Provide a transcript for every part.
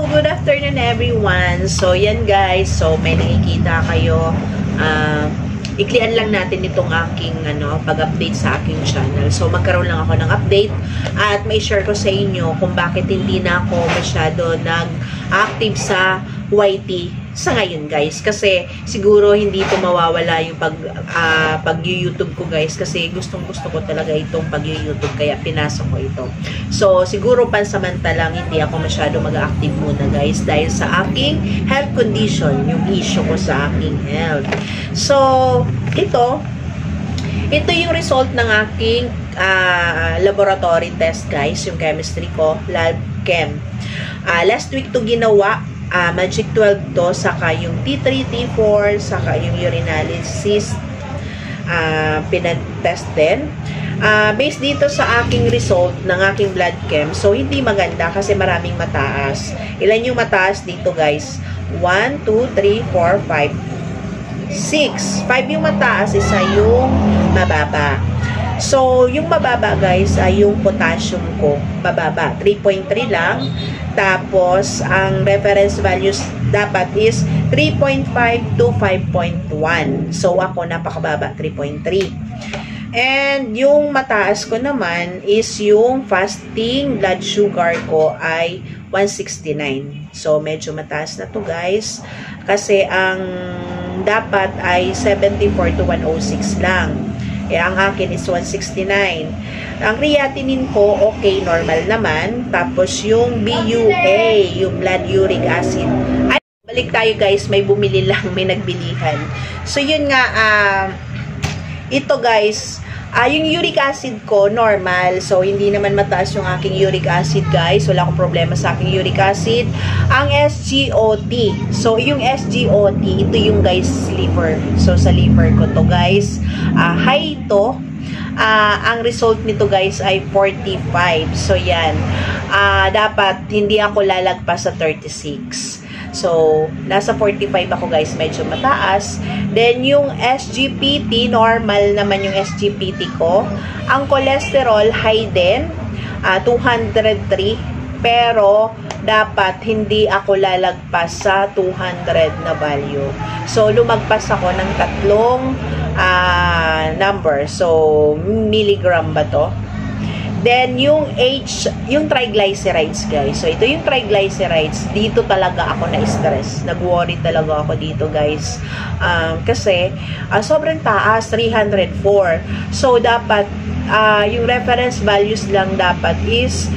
good afternoon everyone. So, yan guys. So, may nakikita kayo. Iklian lang natin itong aking pag-update sa aking channel. So, magkaroon lang ako ng update at may share ko sa inyo kung bakit hindi na ako masyado nag-active sa YT sa ngayon guys, kasi siguro hindi ito mawawala yung pag-YouTube ko guys, kasi gustong-gusto ko talaga itong pag-YouTube, kaya pinasok ko ito. So siguro pansamantalang hindi ako masyado mag-active muna guys dahil sa aking health condition, yung issue ko sa aking health. So ito yung result ng aking laboratory test guys, yung chemistry ko, lab chem. Last week to ginawa. Magic 12 to, saka yung T3, T4, saka yung urinalysis pinatest din. Based dito sa aking result ng aking blood chem, so hindi maganda kasi maraming mataas. Ilan yung mataas dito guys? 1, 2, 3, 4, 5, 6. 5 yung mataas, isa yung mababa. So, yung mababa guys ay yung potassium ko. Mababa. 3.3 lang. Tapos, ang reference values dapat is 3.5 to 5.1. So, ako napakababa. 3.3. And, yung mataas ko naman is yung fasting blood sugar ko ay 169. So, medyo mataas na to guys. Kasi, ang dapat ay 74 to 106 lang. Ang akin is 169. Ang creatinine ko, okay, normal naman. Tapos yung BUA, yung blood uric acid. Ay, balik tayo guys, may bumili lang, may nagbilihan. So yun nga, ito guys, yung uric acid ko, normal. So, hindi naman mataas yung aking uric acid, guys. Wala akong problema sa aking uric acid. Ang SGOT. So, yung SGOT, ito yung, guys, liver. So, sa liver ko to, guys. High ito. Ang result nito, guys, ay 45. So, yan. Dapat, hindi ako lalagpas sa 36. So, nasa 45 ako guys, medyo mataas. Then, yung SGPT, normal naman yung SGPT ko. Ang cholesterol, high din, 203. Pero, dapat hindi ako lalagpas sa 200 na value. So, lumagpas ako ng tatlong number. So, milligram ba to? Then, yung triglycerides, guys. So, ito yung triglycerides. Dito talaga ako na-stress. Nag-worry talaga ako dito, guys. Kasi, sobrang taas, 304. So, dapat, yung reference values lang dapat is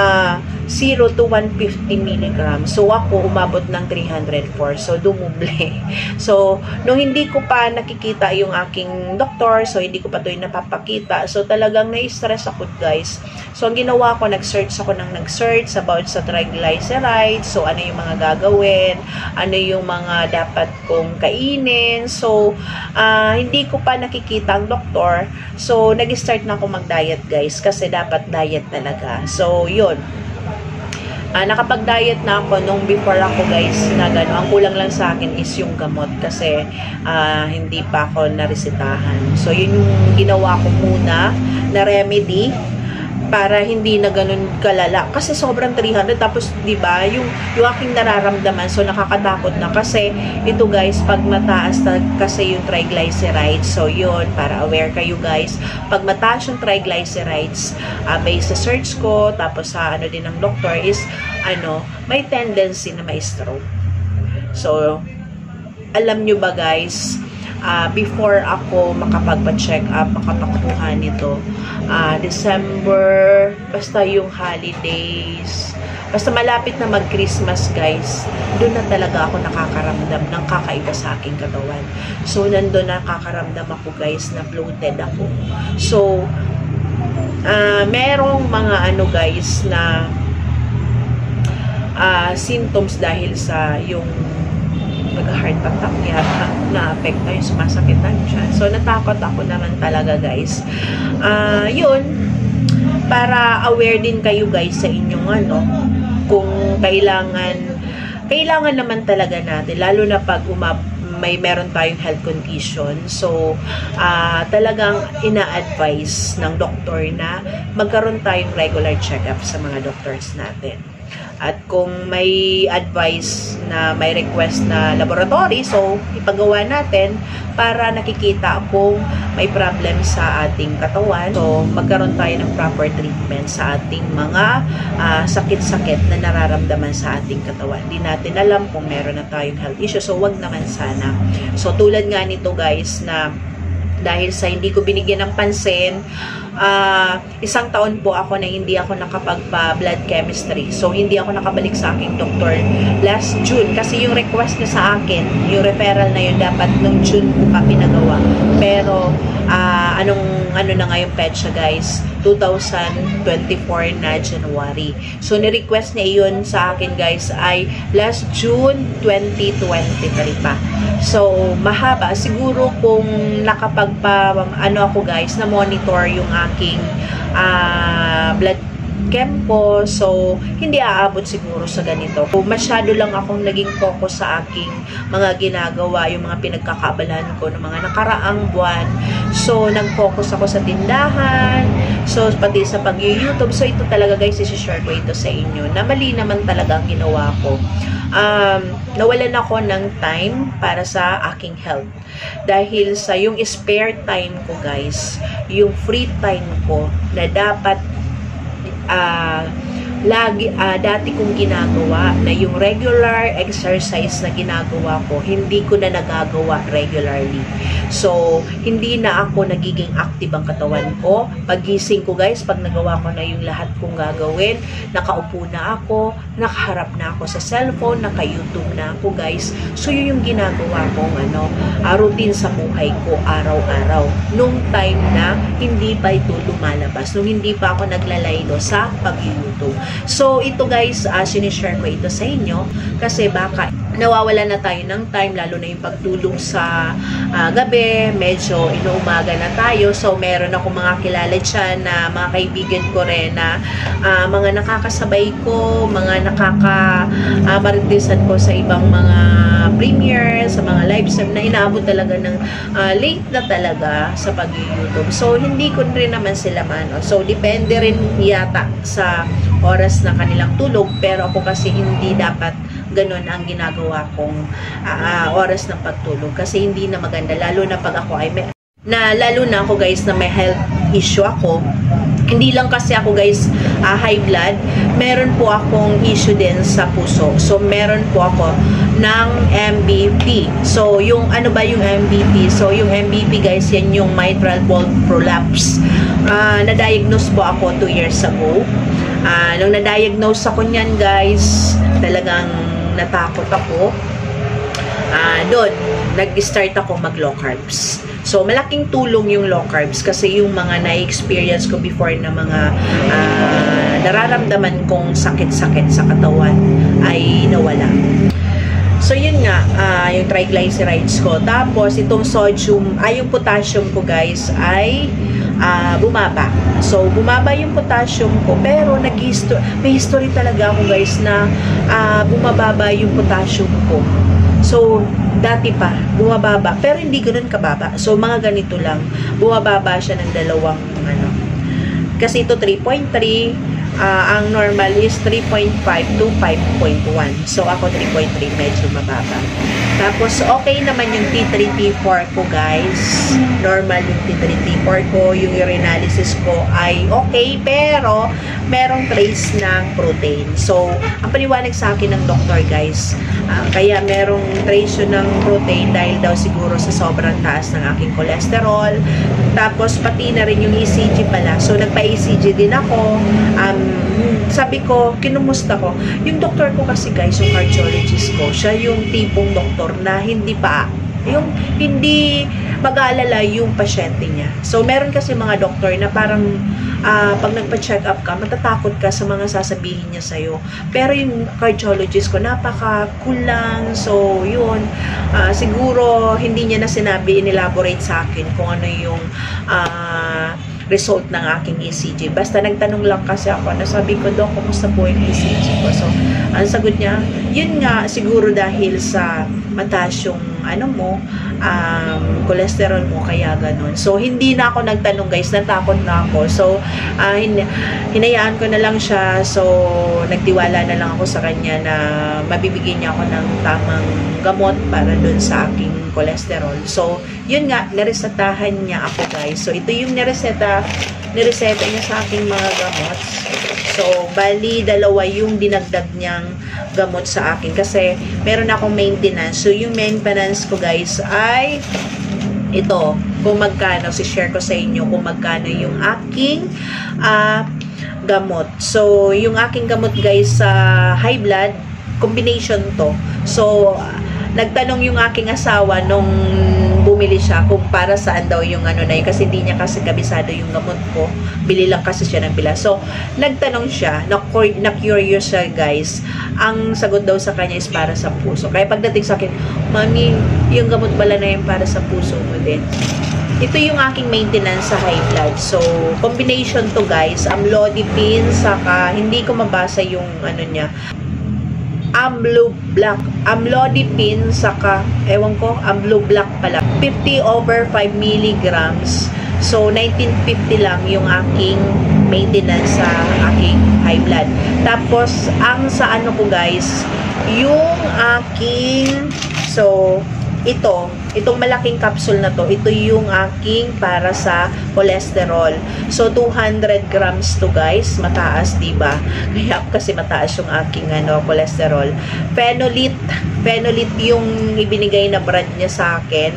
0 to 150 milligrams. So, ako umabot ng 304. So, dumuble. So, nung hindi ko pa nakikita yung aking doktor, so, hindi ko pa ito yung napapakita. So, talagang na-stress ako, guys. So, ang ginawa ko, nag-search about sa triglycerides. So, ano yung mga gagawin? Ano yung mga dapat kong kainin? So, hindi ko pa nakikita ang doktor. So, nag-start na ako mag-diet, guys. Kasi dapat diet talaga. So, yun. Nakapag-diet na ako nung before ako guys na gano'n. Ang kulang lang sa akin is yung gamot kasi hindi pa ako naresetahan. So yun yung ginawa ko muna na remedy para hindi na ganun kalala. Kasi sobrang 300. Tapos, di ba yung aking nararamdaman, so nakakatakot na. Kasi, ito guys, pag mataas na kasi yung triglycerides, so yun, para aware kayo guys, pag mataas yung triglycerides, based sa search ko, tapos sa din ng doktor is, may tendency na may stroke. So, alam nyo ba guys, before ako makapagpa-check up, makapakuha nito, December, basta yung holidays, basta malapit na mag-Christmas guys, doon na talaga ako nakakaramdam ng kakaiba sa aking katawan. So, nandun nakakaramdam ako guys na bloated ako. So, merong mga guys na symptoms dahil sa yung nag-heart attack yata, na-apekta yung sumasakitan siya. So, natakot ako naman talaga, guys. Yun, para aware din kayo, guys, sa inyong, kung kailangan naman talaga natin, lalo na pag meron tayong health condition. So, talagang ina-advise ng doktor na magkaroon tayong regular check-up sa mga doctors natin. At kung may advice na may request na laboratory, so ipagawa natin para nakikita kung may problem sa ating katawan. So magkaroon tayo ng proper treatment sa ating mga sakit-sakit na nararamdaman sa ating katawan. Hindi natin alam kung meron na tayong health issue, so wag naman sana. So tulad nga nito guys, na dahil sa hindi ko binigyan ng pansin, isang taon po ako na hindi ako nakapagpa-blood chemistry. So, hindi ako nakabalik sa aking doktor last June. Kasi yung request niya sa akin, yung referral na yun, dapat nung June ko pa pinagawa. Pero, ano na ngayon petsa guys? 2024 na January. So, ni-request niya yun sa akin guys ay last June 2023 pa. So, mahaba. Siguro kung ako guys, na monitor yung aking blood chem ko, so hindi aabot siguro sa ganito. So, masyado lang akong naging focus sa aking mga ginagawa, yung mga pinagkakaabalahan ko ng mga nakaraang buwan. So, nag-focus ako sa tindahan, so pati sa pag-YouTube. So, ito talaga guys, isi-share ko ito sa inyo, na mali naman talaga ang ginawa ko. Nawalan ako ng time para sa aking health. Dahil sa yung spare time ko guys, yung free time ko na dapat dati kong ginagawa na yung regular exercise na ginagawa ko, hindi ko na nagagawa regularly. So, hindi na ako nagiging active ang katawan ko. Pagising ko guys, pag nagawa ko na yung lahat kong gagawin, nakaupo na ako, nakaharap na ako sa cellphone, naka-YouTube na ako guys. So, yun yung ginagawa kong routine sa buhay ko araw-araw. Nung time na hindi pa ito lumalabas, nung hindi pa ako naglalaylo sa pag-YouTube. So, ito guys, sinishare ko ito sa inyo kasi baka nawawala na tayo ng time, lalo na yung pagtulog sa gabi, medyo inuumaga na tayo. So, meron ako mga kilala dyan na mga kaibigan ko rin na mga nakakasabay ko, mga nakakamaritisan ko sa ibang mga premiere, sa mga live stream na inaabot talaga ng late na talaga sa pag-YouTube. So, hindi ko rin naman sila So, depende rin yata sa oras na kanilang tulog, pero ako kasi hindi dapat ganun ang ginagawa kong oras ng pagtulog kasi hindi na maganda, lalo na pag ako ay lalo na ako guys na may health issue ako. Hindi lang kasi ako guys high blood, meron po akong issue din sa puso. So meron po ako ng MVP. So yung ano ba yung MVP? So yung MVP guys, yan yung mitral valve prolapse. Na-diagnose po ako 2 years ago. Nung na-diagnose ako niyan guys, talagang natakot ako. Doon, nag-start ako mag-low carbs. So, malaking tulong yung low carbs kasi yung mga na-experience ko before na mga nararamdaman kong sakit-sakit sa katawan ay nawala. So, yun nga, yung triglycerides ko. Tapos, itong sodium, yung potassium ko guys ay bumaba. So, bumaba yung potassium ko, pero may history talaga ako guys na bumababa yung potassium ko. So, dati pa, bumababa, pero hindi ganoon kababa. So, mga ganito lang. Bumababa siya ng dalawang, kasi ito 3.3, ang normal is 3.5 to 5.1. So, ako 3.3, medyo mababa. Tapos, okay naman yung T3, T4 ko, guys. Normal yung T3, T4 ko. Yung urinalysis ko ay okay, pero merong trace ng protein. So, ang paliwanag sa akin ng doktor, guys, kaya merong trace yun ng protein dahil daw siguro sa sobrang taas ng aking cholesterol. Tapos, pati na rin yung ECG pala. So, nagpa-ECG din ako. Sabi ko, kinumusta ko. Yung doktor ko kasi guys, yung cardiologist ko, siya yung tipong doktor na hindi mag-aalala yung pasyente niya. So, meron kasi mga doktor na parang pag nagpa-check up ka, matatakot ka sa mga sasabihin niya sa'yo. Pero yung cardiologist ko, napaka-cool lang. So, yun. Siguro, hindi niya na sinabi, inelaborate sa akin kung ano yung result ng aking ECG. Basta nagtanong lang kasi ako, nasabi ko, Dok, kumusta po yung ECG ko? So, ang sagot niya, yun nga, siguro dahil sa mataas yung cholesterol mo, kaya ganun. So, hindi na ako nagtanong guys, natakot na ako. So, hinayaan ko na lang siya. So, nagtiwala na lang ako sa kanya na mabibigyan niya ako ng tamang gamot para dun sa aking cholesterol. So, yun nga, niresetahan niya ako guys. So, ito yung nireseta niya sa aking mga gamot. So, bali, dalawa yung dinagdag niyang gamot sa akin. Kasi, meron akong maintenance. So, yung maintenance ko guys ay ito. Kung magkano, share ko sa inyo kung magkano yung aking gamot. So, yung aking gamot guys sa high blood, combination to. So, nagtanong yung aking asawa nung bumili siya kung para saan daw yung ano na yun, kasi hindi niya kasi kabisado yung gamot ko. Bili lang kasi siya ng pila. So, nagtanong siya, na-curious siya guys. Ang sagot daw sa kanya is para sa puso. Kaya pagdating sa akin, Mami, yung gamot pala na yun para sa puso mo din. Ito yung aking maintenance sa high blood. So, combination to guys. Amlodipine, saka hindi ko mabasa yung ano niya. Amlodipine, saka, ewan ko, Amlo Black pala. 50/5 milligrams. So, 1950 lang yung aking maintenance sa aking high blood. Tapos, ang sa ano ko guys, yung aking, so, itong malaking capsule na to, ito yung aking para sa cholesterol. So, 200 grams to guys. Mataas, diba? Kaya kasi mataas yung aking cholesterol. Phenolite yung ibinigay na brand niya sa akin.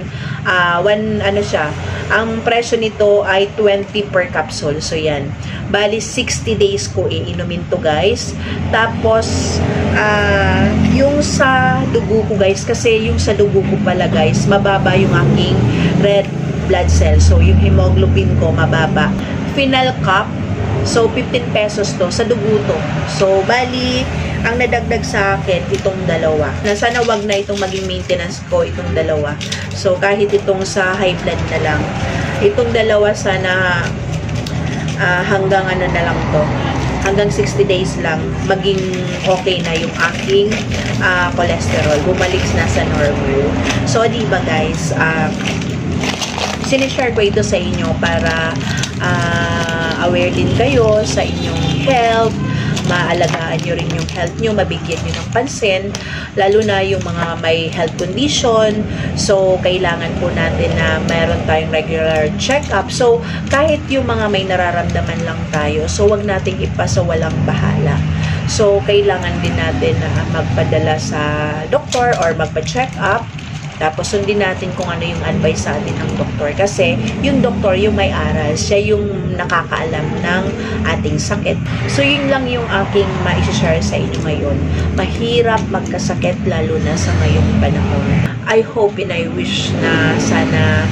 Ang presyo nito ay 20 per capsule. So, yan. Bali, 60 days ko iinumin to guys. Tapos, yung sa dugo ko guys, kasi yung sa dugo ko pala guys, mababa yung aking red blood cell. So, yung hemoglobin ko, mababa. Finalcap, so 15 pesos to, sa dugo to. So, bali, ang nadagdag sa akin, itong dalawa. Sana wag na itong maging maintenance ko, itong dalawa. So, kahit itong sa high blood na lang. Itong dalawa, sana hanggang ano na lang to. Hanggang 60 days lang, maging okay na yung aking cholesterol. Bumalik na sa normal. So, diba guys, sinishare ko ito sa inyo para aware din kayo sa inyong health, maalagaan nyo rin yung health nyo, mabigyan nyo ng pansin, lalo na yung mga may health condition. So, kailangan po natin na mayroon tayong regular check-up. So, kahit yung mga may nararamdaman lang tayo, so wag nating ipasa walang bahala. So, kailangan din natin na magpadala sa doktor or magpa-check up. Tapos, sundin natin kung ano yung advice sa atin ng doktor. Kasi, yung doktor, yung may aral, siya yung nakakaalam ng ating sakit. So, yun lang yung aking ma-share sa inyo ngayon. Mahirap magkasakit, lalo na sa ngayong panahon. I hope and I wish na sana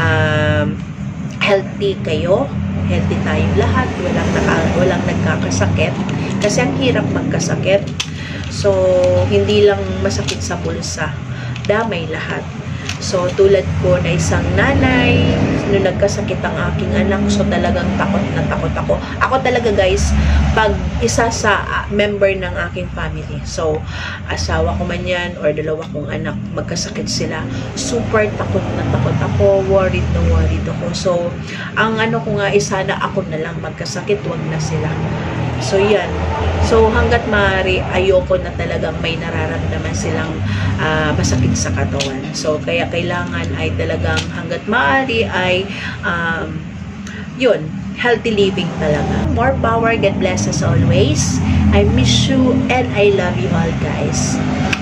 healthy kayo. Healthy tayong lahat. Walang nagkakasakit. Kasi ang hirap magkasakit. So, hindi lang masakit sa bulsa. Damay lahat. So, tulad ko na isang nanay, nung nagkasakit ang aking anak, so talagang takot na takot ako. Ako talaga guys, pag isa sa member ng aking family, so asawa ko man yan, or dalawa kong anak, magkasakit sila, super takot na takot ako, worried ako. So, ang ano ko nga, isa na ako na lang magkasakit, wag na sila. So, yan. So, hanggat maaari, ayoko na talagang may nararamdaman silang masakit sa katawan. So, kaya kailangan ay talagang hanggat maaari ay yun, healthy living talaga. More power. God bless us always. I miss you and I love you all guys.